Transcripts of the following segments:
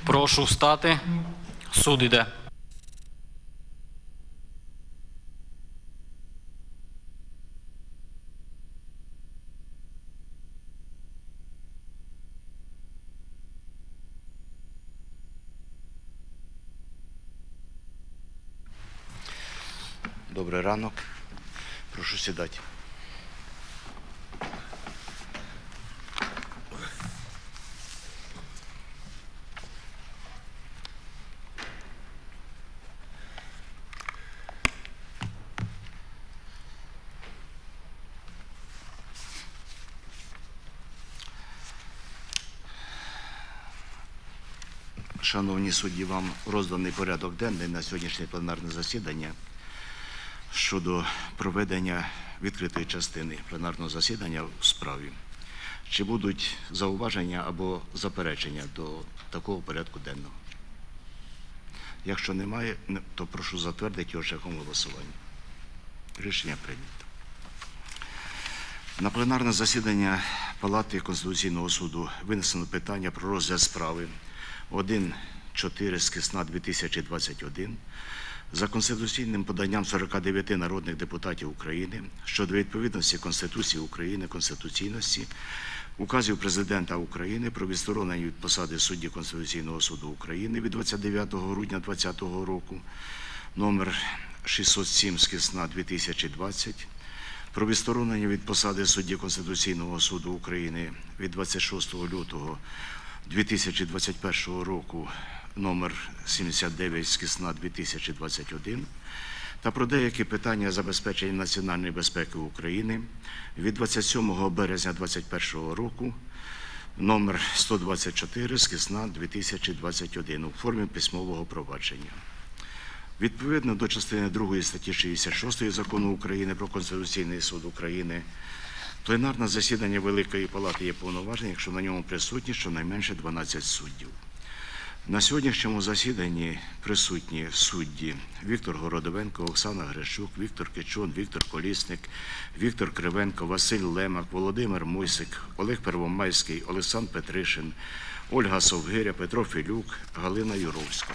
Прошу встати. Суд іде. Добрий ранок. Прошу сідати. Шановні судді, вам розданий порядок денний на сьогоднішнє пленарне засідання щодо проведення відкритої частини пленарного засідання у справі. Чи будуть зауваження або заперечення до такого порядку денного? Якщо немає, то прошу затвердити його шляхом голосування. Рішення прийнято. На пленарне засідання Палати Конституційного суду винесено питання про розгляд справи 1.4/2021 за конституційним поданням 49 народних депутатів України щодо відповідності Конституції України, конституційності, указів Президента України про відсторонення від посади судді Конституційного суду України від 29 грудня 2020 року, номер 607/2020, про відсторонення від посади судді Конституційного суду України від 26 лютого 2021 року, номер 79/2021, та про деякі питання забезпечення національної безпеки України від 27 березня 2021 року, номер 124/2021 у формі письмового провадження. Відповідно до частини 2 статті 66 Закону України про Конституційний суд України, пленарне засідання Великої Палати є повноважним, якщо на ньому присутні щонайменше 12 суддів. На сьогоднішньому засіданні присутні судді Віктор Городовенко, Оксана Грищук, Віктор Кичун, Віктор Колісник, Віктор Кривенко, Василь Лемак, Володимир Мойсик, Олег Первомайський, Олександр Петришин, Ольга Совгиря, Петро Філюк, Галина Юровська.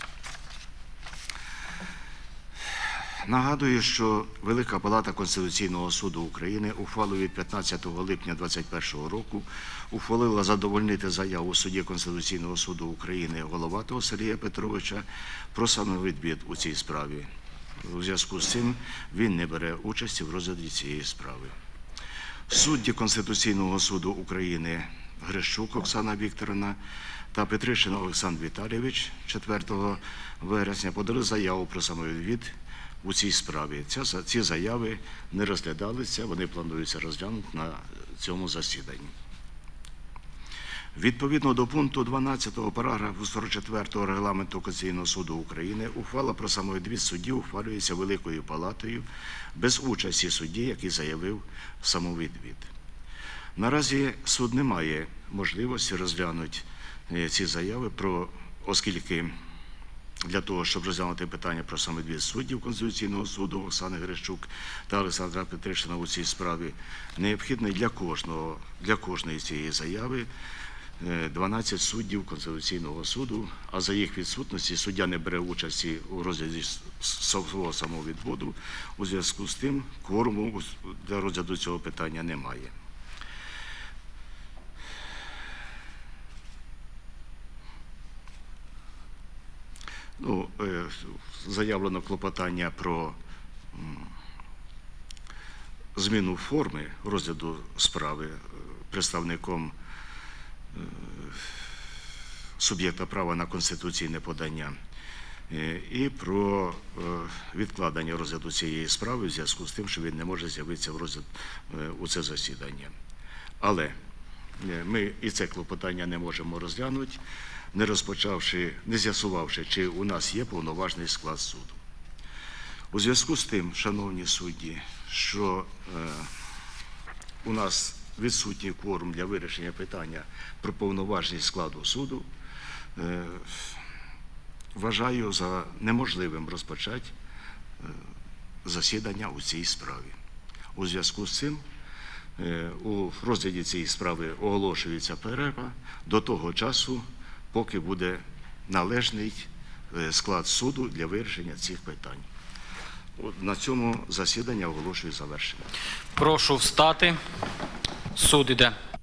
Нагадую, що Велика Палата Конституційного суду України ухвалою від 15 липня 2021 року ухвалила задовольнити заяву судді Конституційного суду України Головатого Сергія Петровича про самовідвід у цій справі. У зв'язку з цим він не бере участі в розгляді цієї справи. Судді Конституційного суду України Грищук Оксана Вікторівна та Петришин Олександр Віталійович 4 вересня подали заяву про самовідвід у цій справі. Ці заяви не розглядалися, вони плануються розглянути на цьому засіданні. Відповідно до пункту 12 параграфу 44 Регламенту Конституційного суду України, ухвала про самовідвід судді ухвалюється Великою Палатою без участі судді, який заявив самовідвід. Наразі суд не має можливості розглянути ці заяви, оскільки для того, щоб розглянути питання про самовідвід суддів Конституційного суду Оксани Грищук та Олександра Петришина у цій справі, необхідно для кожної цієї заяви 12 суддів Конституційного суду, а за їх відсутності суддя не бере участі у розгляді свого самовідводу. У зв'язку з тим кворуму для розгляду цього питання немає. Заявлено клопотання про зміну форми розгляду справи представником суб'єкта права на конституційне подання і про відкладення розгляду цієї справи в зв'язку з тим, що він не може з'явитися у це засідання. Але ми і це клопотання не можемо розглянути, не з'ясувавши, чи у нас є повноважний склад суду. У зв'язку з тим, шановні судді, що у нас відсутній кворум для вирішення питання про повноважність складу суду, вважаю за неможливим розпочати засідання у цій справі. У зв'язку з цим у розгляді цієї справи оголошується перерва до того часу, поки буде належний склад суду для вирішення цих питань. От на цьому засідання оголошую завершеним. Прошу встати. Суд іде.